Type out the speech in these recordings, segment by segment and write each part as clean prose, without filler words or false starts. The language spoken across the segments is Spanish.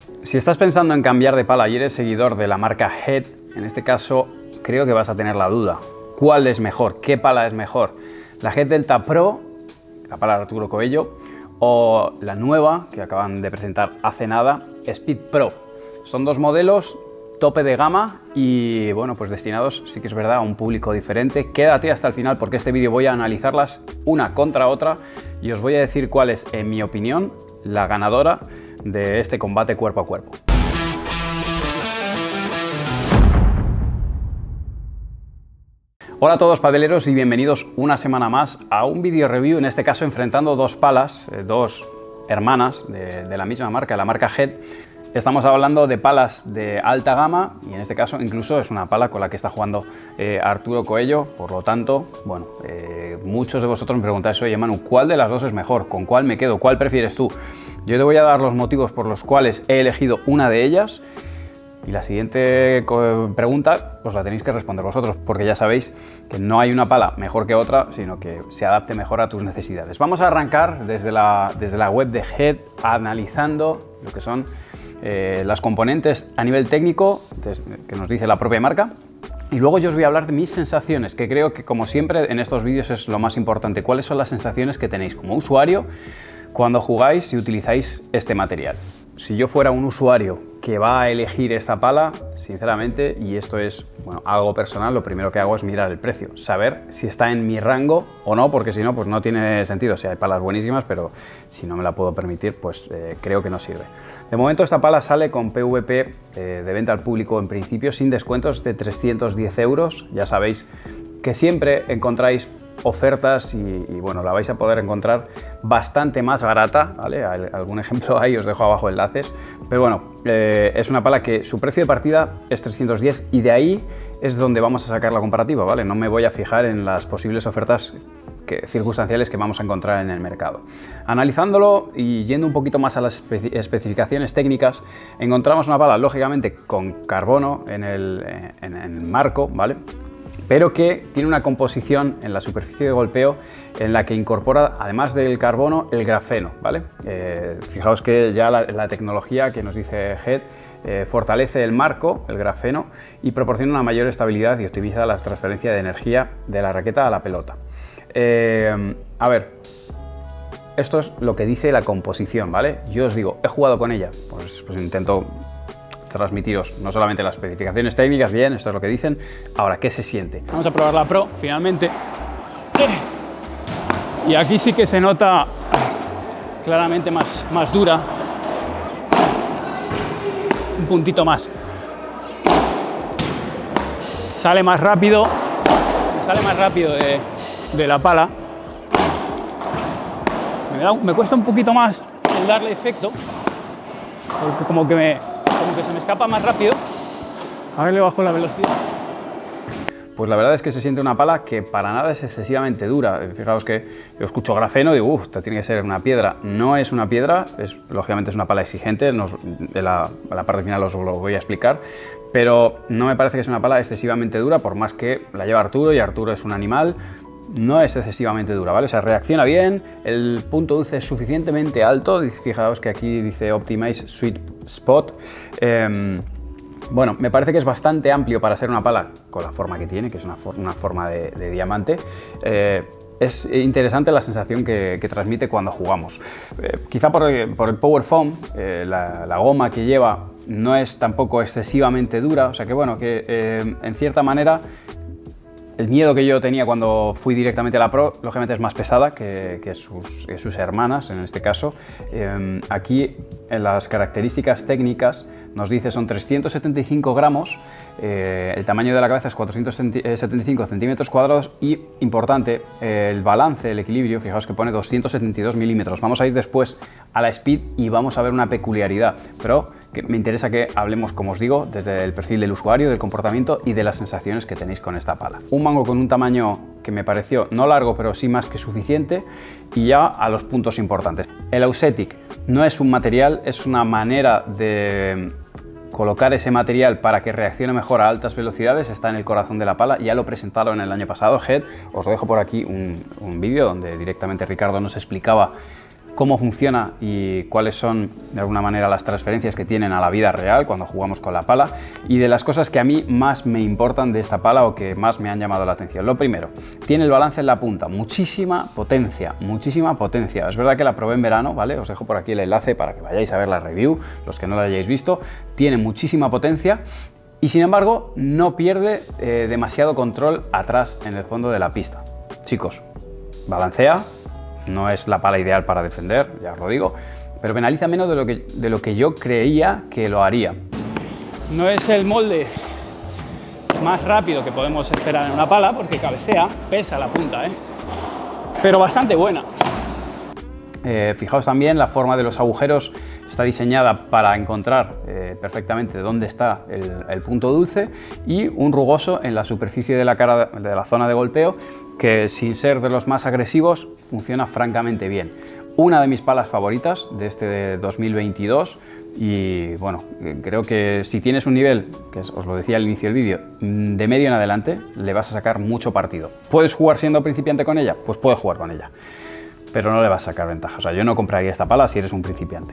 Si estás pensando en cambiar de pala y eres seguidor de la marca Head, en este caso creo que vas a tener la duda. ¿Cuál es mejor? ¿Qué pala es mejor? ¿La Head Delta Pro, la pala de Arturo Coello, o la nueva que acaban de presentar hace nada, Speed Pro? Son dos modelos tope de gama y bueno, pues destinados, sí que es verdad, a un público diferente. Quédate hasta el final porque este vídeo voy a analizarlas una contra otra y os voy a decir cuál es, en mi opinión, la ganadora de este combate cuerpo a cuerpo. Hola a todos padeleros y bienvenidos una semana más a un vídeo review, en este caso enfrentando dos palas, dos hermanas de la misma marca, la marca Head. Estamos hablando de palas de alta gama y en este caso incluso es una pala con la que está jugando Arturo Coello, por lo tanto, bueno, muchos de vosotros me preguntáis, oye Manu, ¿cuál de las dos es mejor? ¿Con cuál me quedo? ¿Cuál prefieres tú? Yo te voy a dar los motivos por los cuales he elegido una de ellas y la siguiente pregunta os la tenéis que responder vosotros, porque ya sabéis que no hay una pala mejor que otra, sino que se adapte mejor a tus necesidades. Vamos a arrancar desde la web de Head analizando lo que son las componentes a nivel técnico que nos dice la propia marca, y luego yo os voy a hablar de mis sensaciones, que creo que como siempre en estos vídeos es lo más importante. ¿Cuáles son las sensaciones que tenéis como usuario cuando jugáis y utilizáis este material? Si yo fuera un usuario que va a elegir esta pala, sinceramente, y esto es bueno, algo personal, lo primero que hago es mirar el precio, saber si está en mi rango o no, porque si no, pues no tiene sentido. O sea, hay palas buenísimas, pero si no me la puedo permitir, pues creo que no sirve. De momento esta pala sale con PVP de venta al público en principio sin descuentos de 310 euros. Ya sabéis que siempre encontráis ofertas y bueno, la vais a poder encontrar bastante más barata, ¿vale? Algún ejemplo ahí os dejo abajo enlaces, pero bueno, es una pala que su precio de partida es 310 y de ahí es donde vamos a sacar la comparativa, ¿vale? No me voy a fijar en las posibles ofertas circunstanciales que vamos a encontrar en el mercado. Analizándolo y yendo un poquito más a las especificaciones técnicas, encontramos una pala lógicamente con carbono en el marco, ¿vale? Pero que tiene una composición en la superficie de golpeo en la que incorpora, además del carbono, el grafeno, ¿vale? Fijaos que ya la tecnología que nos dice Head fortalece el marco, el grafeno, y proporciona una mayor estabilidad y optimiza la transferencia de energía de la raqueta a la pelota. A ver, esto es lo que dice la composición, ¿vale? Yo os digo, he jugado con ella, pues intento transmitiros no solamente las especificaciones técnicas, bien, esto es lo que dicen. Ahora, ¿qué se siente? Vamos a probar la Pro, finalmente. Y aquí sí que se nota claramente más dura. Un puntito más. Sale más rápido. Sale más rápido de la pala. Me cuesta un poquito más el darle efecto, porque como que se me escapa más rápido. A ver, le bajo la velocidad. Pues la verdad es que se siente una pala que para nada es excesivamente dura. Fijaos que yo escucho grafeno y digo, esto tiene que ser una piedra. No es una piedra, lógicamente es una pala exigente, en la parte final os lo voy a explicar, pero no me parece que sea una pala excesivamente dura, por más que la lleva Arturo y Arturo es un animal. No es excesivamente dura, ¿vale? O sea, reacciona bien, el punto dulce es suficientemente alto, fijaos que aquí dice Optimize Sweet Spot. Bueno, me parece que es bastante amplio para ser una pala con la forma que tiene, que es una forma de diamante. Es interesante la sensación que transmite cuando jugamos. Quizá por el Power Foam, la goma que lleva no es tampoco excesivamente dura, o sea que bueno, que en cierta manera el miedo que yo tenía cuando fui directamente a la Pro, lógicamente es más pesada que sus hermanas, en este caso. Aquí en las características técnicas nos dice son 375 gramos, el tamaño de la cabeza es 475 centímetros cuadrados y, importante, el balance, el equilibrio, fijaos que pone 272 milímetros. Vamos a ir después a la Speed y vamos a ver una peculiaridad, pero que me interesa que hablemos, como os digo, desde el perfil del usuario, del comportamiento y de las sensaciones que tenéis con esta pala. Un mango con un tamaño que me pareció no largo, pero sí más que suficiente, y ya a los puntos importantes. El Ausetic no es un material, es una manera de colocar ese material para que reaccione mejor a altas velocidades. Está en el corazón de la pala, ya lo presentaron el año pasado Head, os dejo por aquí un vídeo donde directamente Ricardo nos explicaba cómo funciona y cuáles son de alguna manera las transferencias que tienen a la vida real cuando jugamos con la pala, y de las cosas que a mí más me importan de esta pala o que más me han llamado la atención. Lo primero, tiene el balance en la punta, muchísima potencia, muchísima potencia. Es verdad que la probé en verano, ¿vale? Os dejo por aquí el enlace para que vayáis a ver la review, los que no la hayáis visto. Tiene muchísima potencia y sin embargo no pierde demasiado control atrás en el fondo de la pista. Chicos, balancea, no es la pala ideal para defender, ya os lo digo, pero penaliza menos de lo que yo creía que lo haría. No es el molde más rápido que podemos esperar en una pala porque cabecea, pesa la punta, pero bastante buena. Fijaos también, la forma de los agujeros está diseñada para encontrar perfectamente dónde está el punto dulce, y un rugoso en la superficie de la cara de la zona de golpeo que, sin ser de los más agresivos, funciona francamente bien. Una de mis palas favoritas de este 2022, y bueno, creo que si tienes un nivel, que os lo decía al inicio del vídeo, de medio en adelante, le vas a sacar mucho partido. ¿Puedes jugar siendo principiante con ella? Pues puedes jugar con ella, pero no le vas a sacar ventaja. O sea, yo no compraría esta pala si eres un principiante.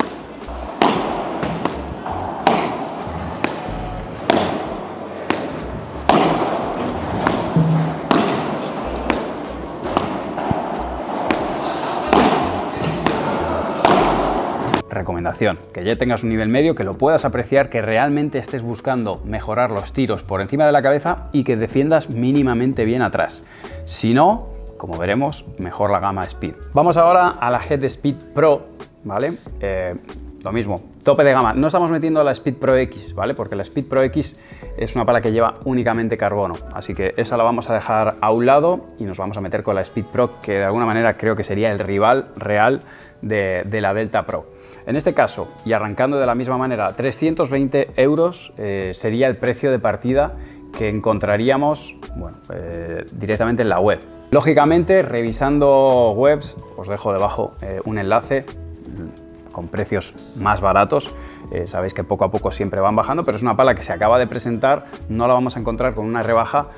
Recomendación, que ya tengas un nivel medio, que lo puedas apreciar, que realmente estés buscando mejorar los tiros por encima de la cabeza y que defiendas mínimamente bien atrás. Si no, como veremos, mejor la gama Speed. Vamos ahora a la Head Speed Pro, ¿vale? Lo mismo, tope de gama. No estamos metiendo la Speed Pro X, ¿vale? Porque la Speed Pro X es una pala que lleva únicamente carbono, así que esa la vamos a dejar a un lado y nos vamos a meter con la Speed Pro, que de alguna manera creo que sería el rival real de la Delta Pro. En este caso, y arrancando de la misma manera, 320 euros sería el precio de partida que encontraríamos, bueno, directamente en la web. Lógicamente, revisando webs, os dejo debajo un enlace con precios más baratos. Sabéis que poco a poco siempre van bajando, pero es una pala que se acaba de presentar, no la vamos a encontrar con una rebaja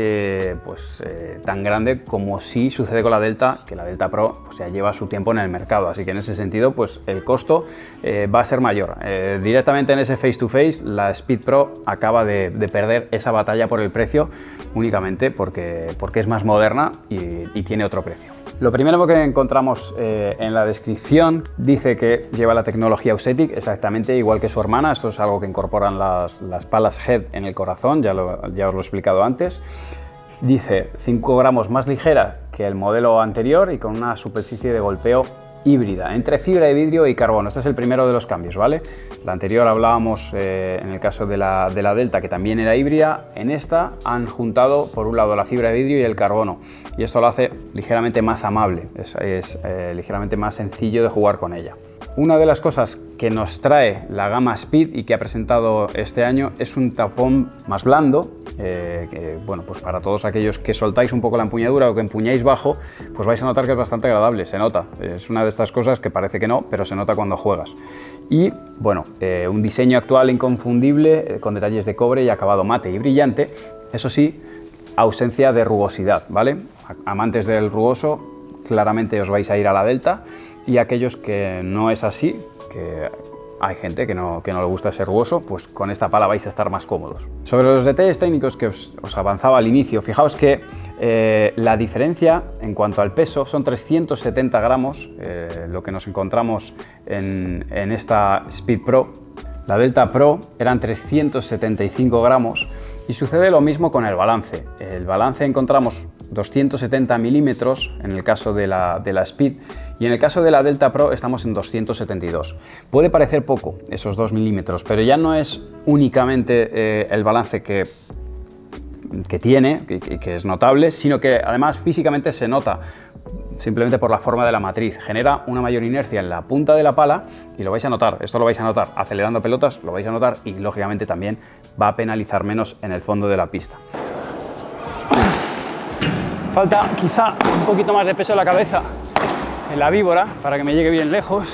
tan grande como sí sucede con la Delta, que la Delta Pro pues ya lleva su tiempo en el mercado, así que en ese sentido pues el costo va a ser mayor. Directamente en ese face to face, la Speed Pro acaba de perder esa batalla por el precio, únicamente porque es más moderna y tiene otro precio. Lo primero que encontramos en la descripción dice que lleva la tecnología Ausetic, exactamente igual que su hermana. Esto es algo que incorporan las palas Head en el corazón, ya os lo he explicado antes. Dice 5 gramos más ligera que el modelo anterior y con una superficie de golpeo híbrida, entre fibra de vidrio y carbono. Este es el primero de los cambios, ¿vale? La anterior hablábamos en el caso de la Delta, que también era híbrida. En esta han juntado por un lado la fibra de vidrio y el carbono, y esto lo hace ligeramente más amable, es ligeramente más sencillo de jugar con ella. Una de las cosas que nos trae la gama Speed y que ha presentado este año es un tapón más blando, que bueno, pues para todos aquellos que soltáis un poco la empuñadura o que empuñáis bajo, pues vais a notar que es bastante agradable, se nota. Es una de estas cosas que parece que no, pero se nota cuando juegas. Y bueno, un diseño actual inconfundible, con detalles de cobre y acabado mate y brillante. Eso sí, ausencia de rugosidad, ¿vale? Amantes del rugoso, claramente os vais a ir a la Delta, y aquellos que no es así, que hay gente que no le gusta ser rugoso, pues con esta pala vais a estar más cómodos. Sobre los detalles técnicos que os avanzaba al inicio, fijaos que la diferencia en cuanto al peso son 370 gramos, lo que nos encontramos en esta Speed Pro. La Delta Pro eran 375 gramos y sucede lo mismo con el balance. El balance encontramos 270 milímetros en el caso de la Speed, y en el caso de la Delta Pro estamos en 272. Puede parecer poco esos 2 milímetros, pero ya no es únicamente el balance que tiene, que es notable, sino que además físicamente se nota simplemente por la forma de la matriz. Genera una mayor inercia en la punta de la pala y lo vais a notar, esto lo vais a notar acelerando pelotas, lo vais a notar, y lógicamente también va a penalizar menos en el fondo de la pista. Falta quizá un poquito más de peso en la cabeza, en la víbora, para que me llegue bien lejos,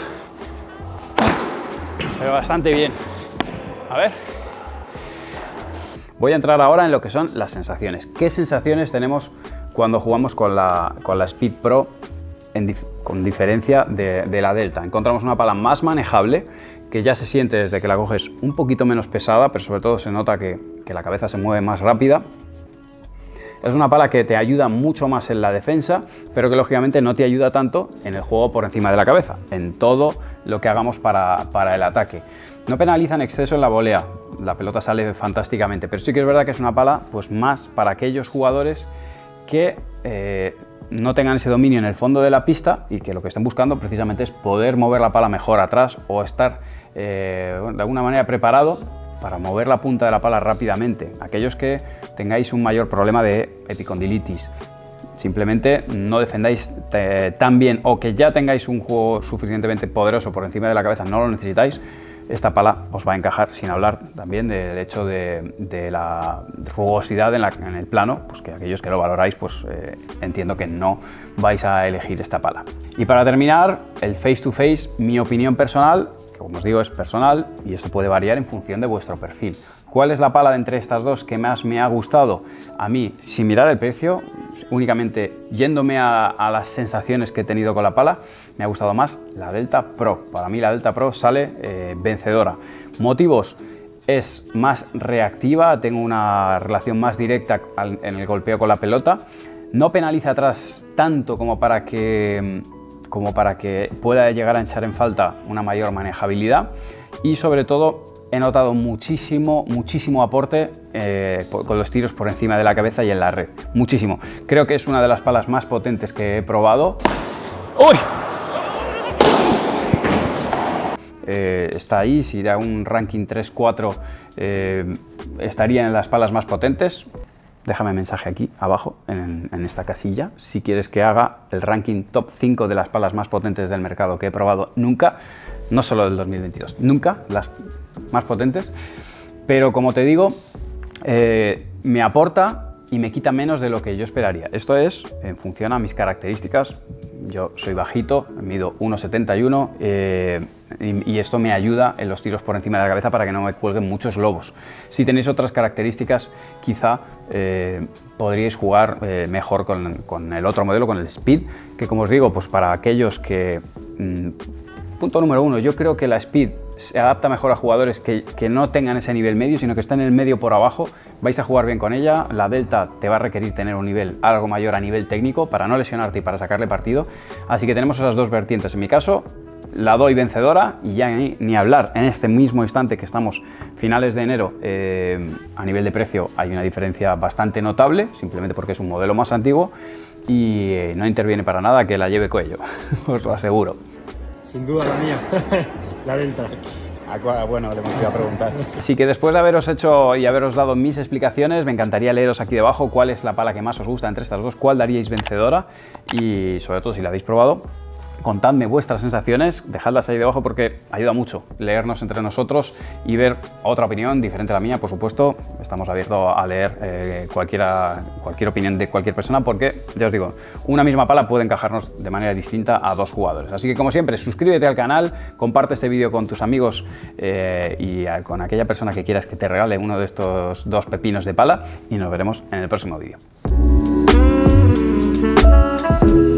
pero bastante bien. A ver. Voy a entrar ahora en lo que son las sensaciones. ¿Qué sensaciones tenemos cuando jugamos con la Speed Pro con diferencia de la Delta. Encontramos una pala más manejable, que ya se siente desde que la coges un poquito menos pesada, pero sobre todo se nota que la cabeza se mueve más rápida. Es una pala que te ayuda mucho más en la defensa, pero que lógicamente no te ayuda tanto en el juego por encima de la cabeza, en todo lo que hagamos para el ataque. No penaliza en exceso en la volea, la pelota sale fantásticamente, pero sí que es verdad que es una pala pues más para aquellos jugadores que no tengan ese dominio en el fondo de la pista y que lo que estén buscando precisamente es poder mover la pala mejor atrás o estar de alguna manera preparado para mover la punta de la pala rápidamente. Aquellos que tengáis un mayor problema de epicondilitis, simplemente no defendáis tan bien, o que ya tengáis un juego suficientemente poderoso por encima de la cabeza, no lo necesitáis, esta pala os va a encajar, sin hablar también del hecho de la rugosidad en el plano, pues que aquellos que lo valoráis, pues entiendo que no vais a elegir esta pala. Y para terminar, el face to face, mi opinión personal, como os digo, es personal y esto puede variar en función de vuestro perfil. ¿Cuál es la pala de entre estas dos que más me ha gustado? A mí, sin mirar el precio, únicamente yéndome a las sensaciones que he tenido con la pala, me ha gustado más la Delta Pro. Para mí la Delta Pro sale vencedora. Motivos: es más reactiva, tengo una relación más directa en el golpeo con la pelota, no penaliza atrás tanto como para que pueda llegar a echar en falta una mayor manejabilidad, y sobre todo he notado muchísimo aporte con los tiros por encima de la cabeza y en la red. Muchísimo. Creo que es una de las palas más potentes que he probado. ¡Uy! Está ahí, si da un ranking 3-4 estaría en las palas más potentes. Déjame mensaje aquí abajo en esta casilla si quieres que haga el ranking top 5 de las palas más potentes del mercado que he probado nunca, no solo del 2022, nunca, las más potentes. Pero como te digo, me aporta y me quita menos de lo que yo esperaría. Esto es en función a mis características. Yo soy bajito, mido 1,71 y esto me ayuda en los tiros por encima de la cabeza para que no me cuelguen muchos lobos. Si tenéis otras características, quizá podríais jugar mejor con el otro modelo, con el Speed, que como os digo, pues para aquellos que... punto número 1, yo creo que la Speed se adapta mejor a jugadores que no tengan ese nivel medio, sino que estén en el medio por abajo. Vais a jugar bien con ella. La Delta te va a requerir tener un nivel algo mayor a nivel técnico para no lesionarte y para sacarle partido. Así que tenemos esas dos vertientes. En mi caso, la doy vencedora, y ya ni hablar. En este mismo instante que estamos finales de enero, a nivel de precio hay una diferencia bastante notable, simplemente porque es un modelo más antiguo y no interviene para nada que la lleve cuello, os lo aseguro. Sin duda la mía, la Delta. Bueno, le hemos ido a preguntar. Así que después de haberos hecho y haberos dado mis explicaciones, me encantaría leeros aquí debajo cuál es la pala que más os gusta entre estas dos, cuál daríais vencedora, y sobre todo si la habéis probado, contadme vuestras sensaciones, dejadlas ahí debajo porque ayuda mucho leernos entre nosotros y ver otra opinión diferente a la mía. Por supuesto, estamos abiertos a leer cualquier opinión de cualquier persona, porque ya os digo, una misma pala puede encajarnos de manera distinta a dos jugadores. Así que, como siempre, suscríbete al canal, comparte este vídeo con tus amigos y con aquella persona que quieras que te regale uno de estos dos pepinos de pala, y nos veremos en el próximo vídeo.